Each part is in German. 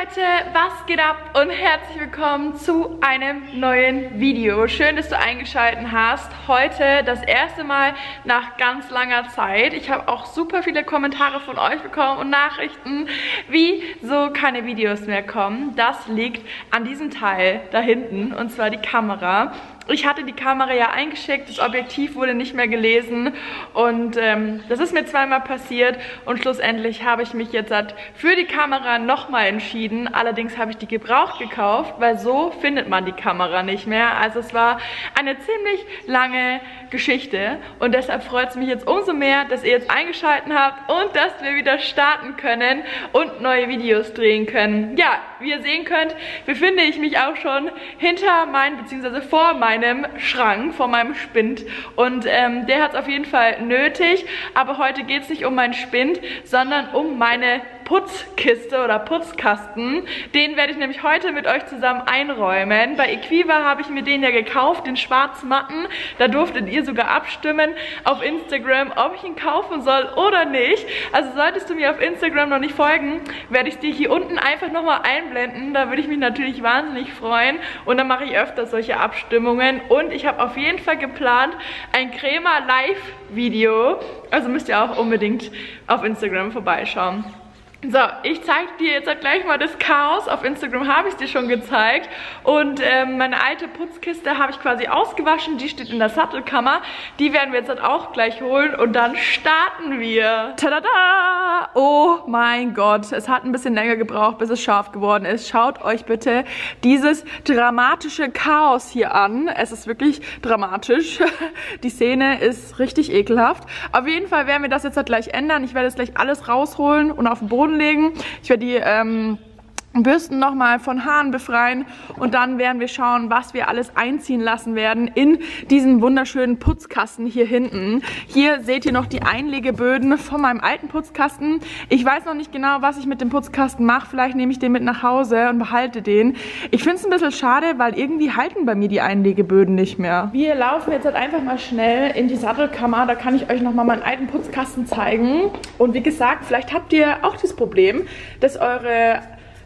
Leute, was geht ab und herzlich willkommen zu einem neuen Video. Schön, dass du eingeschaltet hast. Heute das erste Mal nach ganz langer Zeit. Ich habe auch super viele Kommentare von euch bekommen und Nachrichten, wieso keine Videos mehr kommen. Das liegt an diesem Teil da hinten, und zwar die Kamera. Ich hatte die Kamera ja eingeschickt, das Objektiv wurde nicht mehr gelesen und das ist mir zweimal passiert und schlussendlich habe ich mich jetzt für die Kamera nochmal entschieden. Allerdings habe ich die gebraucht gekauft, weil so findet man die Kamera nicht mehr. Also es war eine ziemlich lange Geschichte und deshalb freut es mich jetzt umso mehr, dass ihr jetzt eingeschaltet habt und dass wir wieder starten können und neue Videos drehen können. Ja, wie ihr sehen könnt, befinde ich mich auch schon hinter meinem bzw. vor meinem Schrank, vor meinem Spind, und der hat es auf jeden Fall nötig, aber heute geht es nicht um meinen Spind, sondern um meine Putzkiste oder Putzkasten. Den werde ich nämlich heute mit euch zusammen einräumen. Bei Equiva habe ich mir den ja gekauft, den schwarz-matten. Da durftet ihr sogar abstimmen auf Instagram, ob ich ihn kaufen soll oder nicht. Also solltest du mir auf Instagram noch nicht folgen, werde ich dir hier unten einfach nochmal einblenden. Da würde ich mich natürlich wahnsinnig freuen und dann mache ich öfter solche Abstimmungen. Und ich habe auf jeden Fall geplant, ein Crema Live-Video. Also müsst ihr auch unbedingt auf Instagram vorbeischauen. So, ich zeige dir jetzt gleich mal das Chaos. Auf Instagram habe ich es dir schon gezeigt. Und meine alte Putzkiste habe ich quasi ausgewaschen. Die steht in der Sattelkammer. Die werden wir jetzt auch gleich holen. Und dann starten wir. Tada! Oh mein Gott. Es hat ein bisschen länger gebraucht, bis es scharf geworden ist. Schaut euch bitte dieses dramatische Chaos hier an. Es ist wirklich dramatisch. Die Szene ist richtig ekelhaft. Auf jeden Fall werden wir das jetzt gleich ändern. Ich werde jetzt gleich alles rausholen und auf den Boden legen. Ich werde die Bürsten nochmal von Haaren befreien und dann werden wir schauen, was wir alles einziehen lassen werden in diesen wunderschönen Putzkasten hier hinten. Hier seht ihr noch die Einlegeböden von meinem alten Putzkasten. Ich weiß noch nicht genau, was ich mit dem Putzkasten mache. Vielleicht nehme ich den mit nach Hause und behalte den. Ich finde es ein bisschen schade, weil irgendwie halten bei mir die Einlegeböden nicht mehr. Wir laufen jetzt einfach mal schnell in die Sattelkammer. Da kann ich euch nochmal meinen alten Putzkasten zeigen. Und wie gesagt, vielleicht habt ihr auch das Problem, dass eure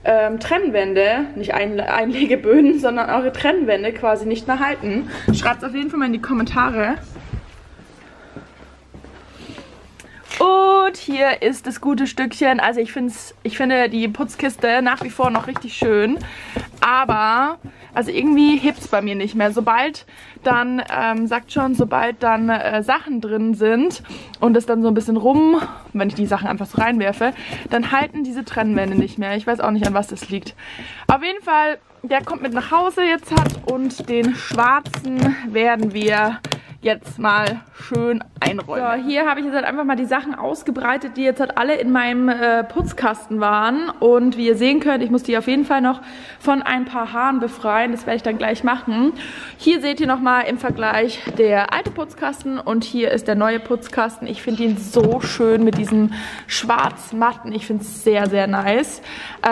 Trennwände, nicht Einlegeböden, sondern eure Trennwände quasi nicht mehr halten. Schreibt es auf jeden Fall mal in die Kommentare. Und hier ist das gute Stückchen. Also ich finde die Putzkiste nach wie vor noch richtig schön. Aber, also irgendwie hebt es bei mir nicht mehr. Sobald dann, sobald dann Sachen drin sind und es dann so ein bisschen wenn ich die Sachen einfach so reinwerfe, dann halten diese Trennwände nicht mehr. Ich weiß auch nicht, an was das liegt. Auf jeden Fall, der kommt mit nach Hause jetzt und den schwarzen werden wir jetzt mal schön einräumen. So, hier habe ich jetzt einfach mal die Sachen ausgebreitet, die jetzt alle in meinem Putzkasten waren. Und wie ihr sehen könnt, ich muss die auf jeden Fall noch von ein paar Haaren befreien. Das werde ich dann gleich machen. Hier seht ihr nochmal im Vergleich der alte Putzkasten und hier ist der neue Putzkasten. Ich finde ihn so schön mit diesen schwarz-matten. Ich finde es sehr, sehr nice.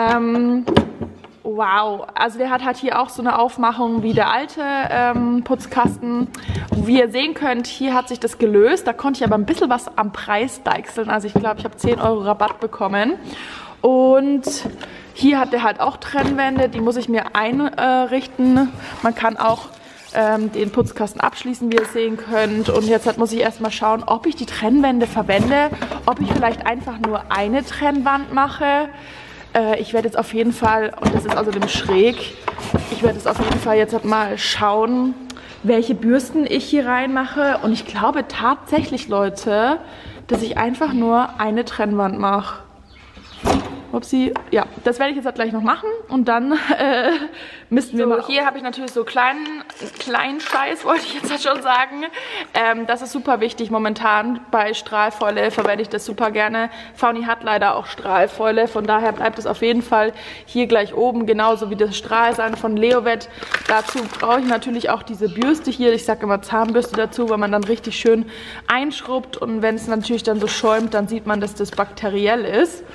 Wow, also der hat halt hier auch so eine Aufmachung wie der alte Putzkasten. Wie ihr sehen könnt, hier hat sich das gelöst. Da konnte ich aber ein bisschen was am Preis deichseln. Also ich glaube, ich habe 10 € Rabatt bekommen. Und hier hat der halt auch Trennwände. Die muss ich mir einrichten. Man kann auch den Putzkasten abschließen, wie ihr sehen könnt. Und jetzt muss ich erstmal schauen, ob ich die Trennwände verwende. Ob ich vielleicht einfach nur eine Trennwand mache. Ich werde jetzt auf jeden Fall, und das ist außerdem schräg, ich werde jetzt auf jeden Fall jetzt mal schauen, welche Bürsten ich hier reinmache. Und ich glaube tatsächlich, Leute, dass ich einfach nur eine Trennwand mache. Upsi. Ja, das werde ich jetzt gleich noch machen und dann müssten wir mal. Hier habe ich natürlich so kleinen Scheiß, wollte ich jetzt schon sagen. Das ist super wichtig momentan. Bei Strahlfäule verwende ich das super gerne. Fauni hat leider auch Strahlfäule, von daher bleibt es auf jeden Fall hier gleich oben, genauso wie das Strahlsand von Leovet. Dazu brauche ich natürlich auch diese Bürste hier. Ich sage immer Zahnbürste dazu, weil man dann richtig schön einschrubbt und wenn es natürlich dann so schäumt, dann sieht man, dass das bakteriell ist.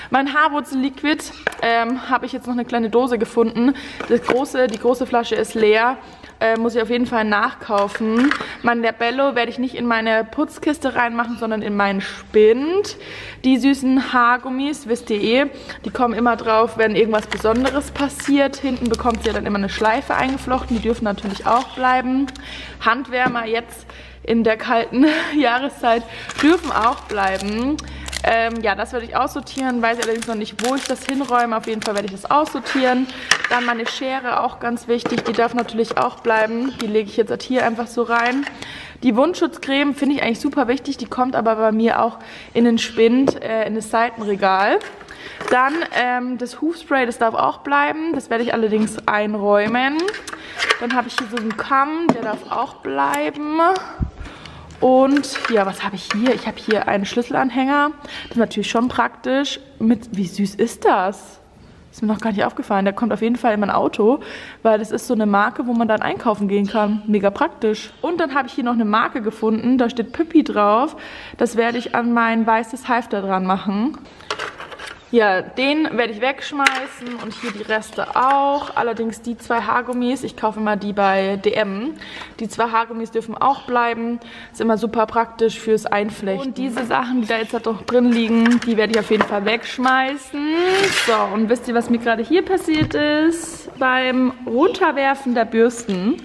Mein Haarwurzel-Liquid habe ich jetzt noch eine kleine Dose gefunden. Die große Flasche ist leer. Muss ich auf jeden Fall nachkaufen. Mein Labello werde ich nicht in meine Putzkiste reinmachen, sondern in meinen Spind. Die süßen Haargummis, wisst ihr eh, die kommen immer drauf, wenn irgendwas Besonderes passiert. Hinten bekommt ihr dann immer eine Schleife eingeflochten. Die dürfen natürlich auch bleiben. Handwärmer jetzt in der kalten Jahreszeit dürfen auch bleiben. Ja, das werde ich aussortieren, weiß allerdings noch nicht, wo ich das hinräume. Auf jeden Fall werde ich das aussortieren. Dann meine Schere, auch ganz wichtig, die darf natürlich auch bleiben. Die lege ich jetzt hier einfach so rein. Die Wundschutzcreme finde ich eigentlich super wichtig, die kommt aber bei mir auch in den Spind, in das Seitenregal. Dann das Hufspray, das darf auch bleiben, das werde ich allerdings einräumen. Dann habe ich hier so einen Kamm, der darf auch bleiben. Und ja, was habe ich hier? Ich habe hier einen Schlüsselanhänger. Das ist natürlich schon praktisch. Wie süß ist das? Ist mir noch gar nicht aufgefallen. Der kommt auf jeden Fall in mein Auto, weil das ist so eine Marke, wo man dann einkaufen gehen kann. Mega praktisch. Und dann habe ich hier noch eine Marke gefunden. Da steht Püppi drauf. Das werde ich an mein weißes Halfter dran machen. Ja, den werde ich wegschmeißen und hier die Reste auch. Allerdings die 2 Haargummis, ich kaufe immer die bei DM. Die 2 Haargummis dürfen auch bleiben. Ist immer super praktisch fürs Einflechten. Und diese Sachen, die da jetzt halt noch drin liegen, die werde ich auf jeden Fall wegschmeißen. So, und wisst ihr, was mir gerade hier passiert ist? Beim Runterwerfen der Bürsten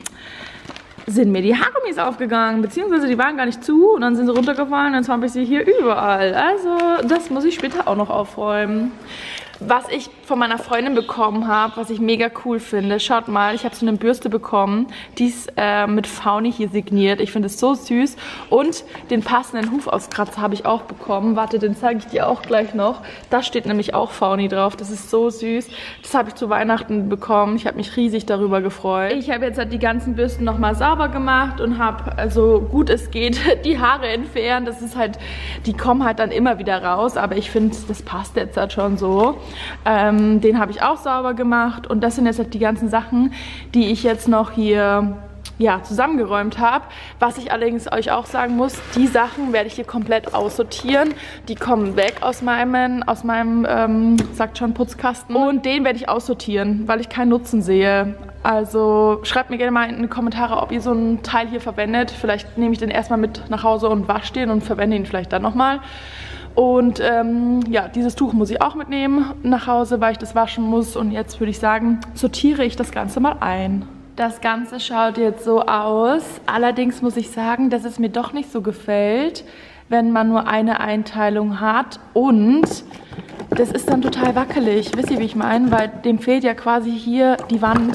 sind mir die Haargummis aufgegangen, beziehungsweise die waren gar nicht zu und dann sind sie runtergefallen und jetzt habe ich sie hier überall. Also das muss ich später auch noch aufräumen. Was ich von meiner Freundin bekommen habe, was ich mega cool finde, schaut mal, ich habe so eine Bürste bekommen, die ist mit Fauni hier signiert. Ich finde es so süß und den passenden Hufauskratzer habe ich auch bekommen. Warte, den zeige ich dir auch gleich noch. Da steht nämlich auch Fauni drauf, das ist so süß. Das habe ich zu Weihnachten bekommen, ich habe mich riesig darüber gefreut. Ich habe jetzt halt die ganzen Bürsten nochmal sauber gemacht und habe, so gut es geht, die Haare entfernt. Das ist halt, die kommen halt dann immer wieder raus, aber ich finde, das passt jetzt halt schon so. Den habe ich auch sauber gemacht und das sind jetzt halt die ganzen Sachen, die ich jetzt noch hier zusammengeräumt habe. Was ich allerdings euch auch sagen muss, die Sachen werde ich hier komplett aussortieren. Die kommen weg aus meinem sagt schon, Putzkasten. Und den werde ich aussortieren, weil ich keinen Nutzen sehe. Also schreibt mir gerne mal in die Kommentare, ob ihr so einen Teil hier verwendet. Vielleicht nehme ich den erstmal mit nach Hause und wasche den und verwende ihn vielleicht dann nochmal. Und ja, dieses Tuch muss ich auch mitnehmen nach Hause, weil ich das waschen muss. Und jetzt würde ich sagen, sortiere ich das Ganze mal ein. Das Ganze schaut jetzt so aus. Allerdings muss ich sagen, dass es mir doch nicht so gefällt, wenn man nur eine Einteilung hat. Und das ist dann total wackelig. Wisst ihr, wie ich meine? Weil dem fehlt ja quasi hier die Wand.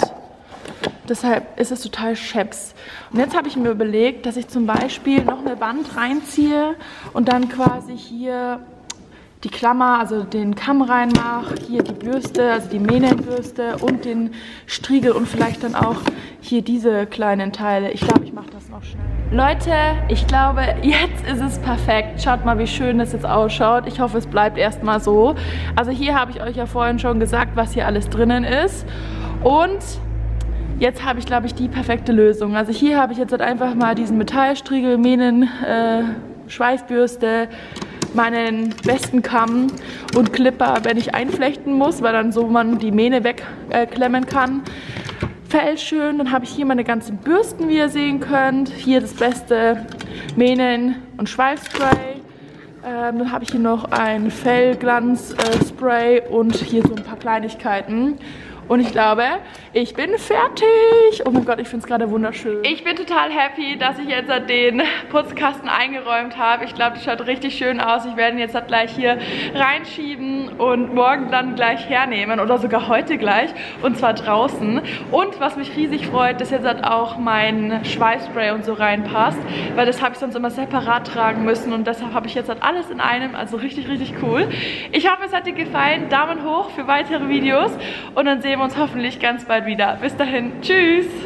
Deshalb ist es total scheps. Und jetzt habe ich mir überlegt, dass ich zum Beispiel noch eine Wand reinziehe und dann quasi hier die Klammer, also den Kamm reinmache, hier die Bürste, also die Mähnenbürste und den Striegel und vielleicht dann auch hier diese kleinen Teile. Ich glaube, ich mache das noch schnell. Leute, ich glaube, jetzt ist es perfekt. Schaut mal, wie schön das jetzt ausschaut. Ich hoffe, es bleibt erstmal so. Also hier habe ich euch ja vorhin schon gesagt, was hier alles drinnen ist. Und jetzt habe ich, glaube ich, die perfekte Lösung. Also hier habe ich jetzt halt einfach mal diesen Metallstriegel, Mähnen, Schweifbürste, meinen besten Kamm und Clipper, wenn ich einflechten muss, weil dann so man die Mähne wegklemmen kann. Fellschön, dann habe ich hier meine ganzen Bürsten, wie ihr sehen könnt. Hier das beste Mähnen- und Schweifspray. Dann habe ich hier noch ein Fellglanz-Spray und hier so ein paar Kleinigkeiten. Und ich glaube, ich bin fertig. Oh mein Gott, ich finde es gerade wunderschön. Ich bin total happy, dass ich jetzt den Putzkasten eingeräumt habe. Ich glaube, das schaut richtig schön aus. Ich werde ihn jetzt gleich hier reinschieben und morgen dann gleich hernehmen oder sogar heute gleich und zwar draußen. Und was mich riesig freut, dass jetzt auch mein Schweißspray und so reinpasst, weil das habe ich sonst immer separat tragen müssen und deshalb habe ich jetzt alles in einem, also richtig, richtig cool. Ich hoffe, es hat dir gefallen. Daumen hoch für weitere Videos und dann sehen wir uns hoffentlich ganz bald wieder. Bis dahin, tschüss!